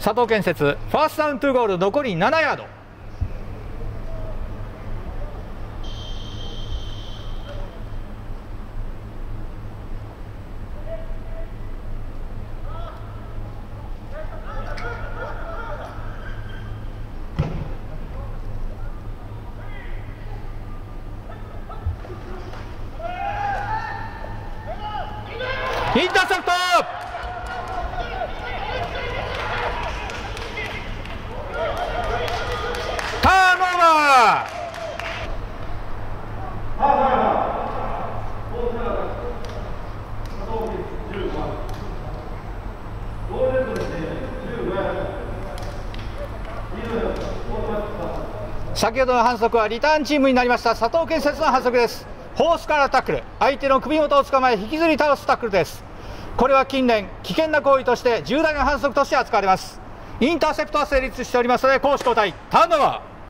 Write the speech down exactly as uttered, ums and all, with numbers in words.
佐藤建設ファーストダウントゥーゴール、残りななヤード。インターセプト、ターンオーバー。先ほどの反則はリターンチームになりました佐藤建設の反則です。ホースからタックル、相手の首元を捕まえ引きずり倒すタックルです。これは近年危険な行為として重大な反則として扱われます。インターセプトは成立しておりますので攻守交代、ターンオーバー。